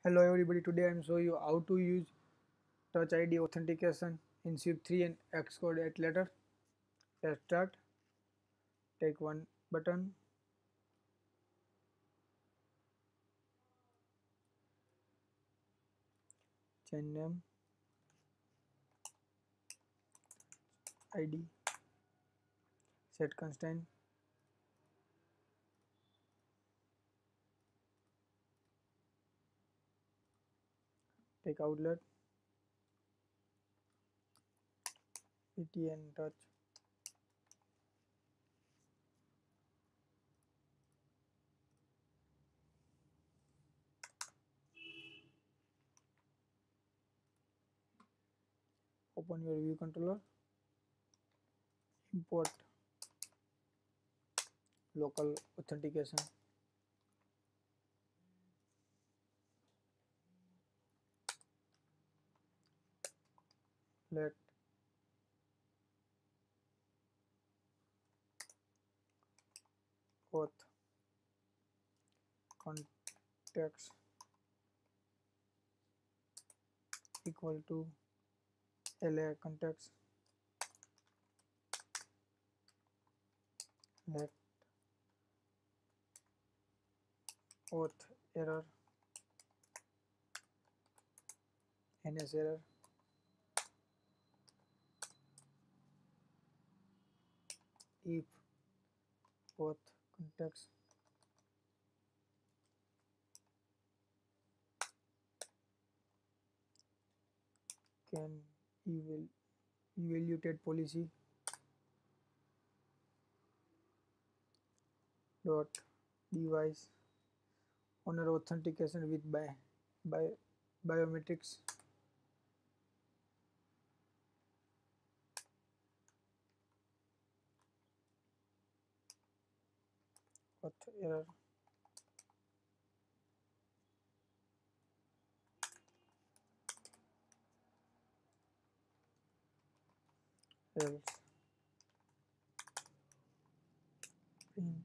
Hello everybody, today I am showing you how to use Touch ID authentication in SIP 3 and Xcode 8 letter. Let's start. Take one button, change name, ID, set constraint, take outlet, PTN touch, open your view controller, import local authentication, let auth context equal to LA context, let auth error, NS error, if auth context can evaluated policy dot device owner authentication with by biometrics auth error else print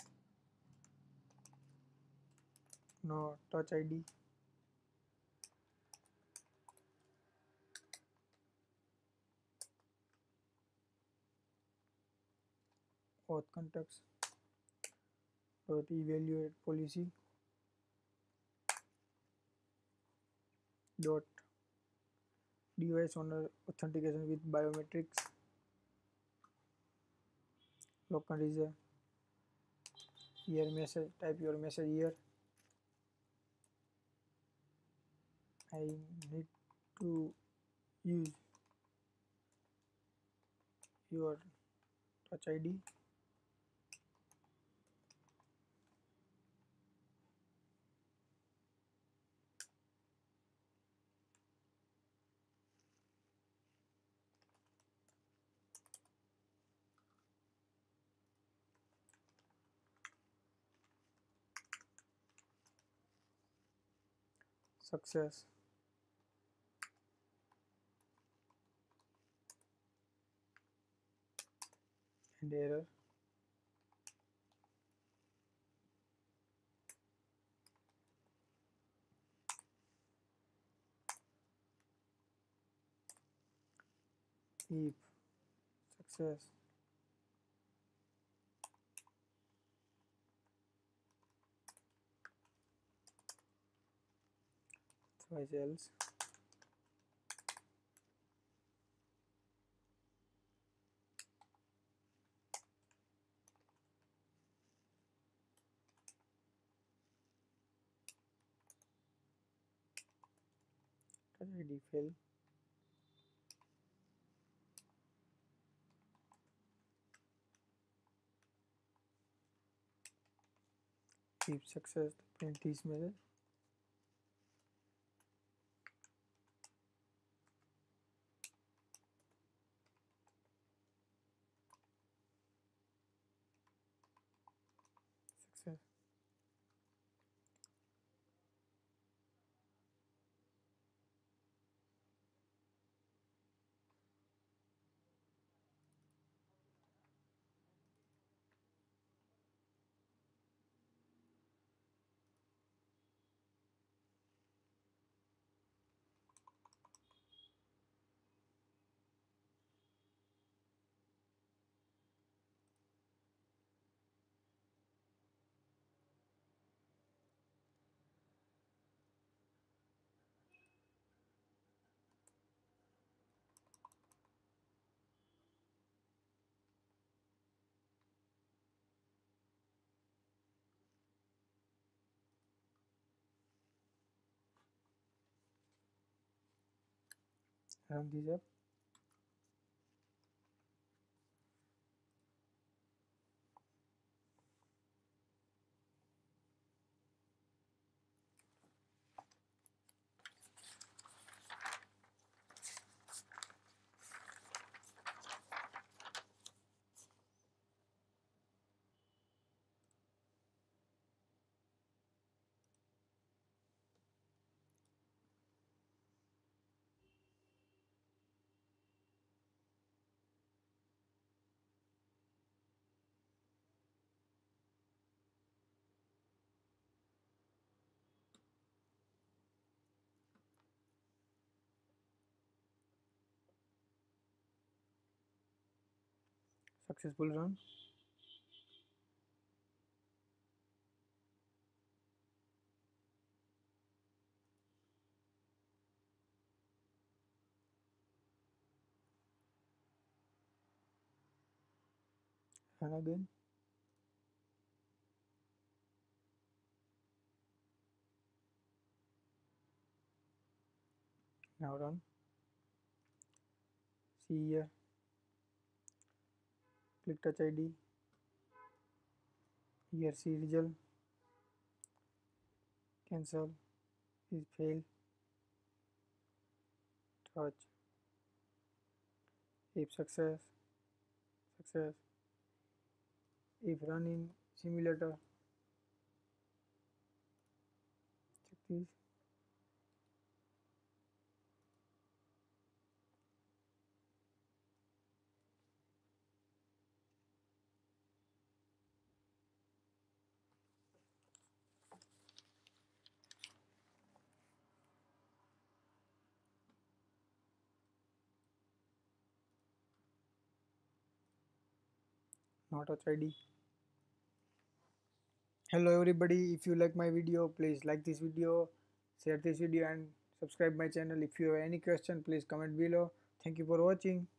no touch ID auth context dot evaluate policy dot device owner authentication with biometrics local is a here message type your message here. I need to use your touch ID success and error if success otherwise else touch ID fail if success print this message success run this app. Successful run. Run again. Now run. See here. Click touch ID. Here see result. Cancel. Is fail. Touch. If success. Success. If run in simulator. Check this. Now touch ID. Hello everybody, if you like my video please like this video, share this video and subscribe my channel. If you have any question please comment below. Thank you for watching.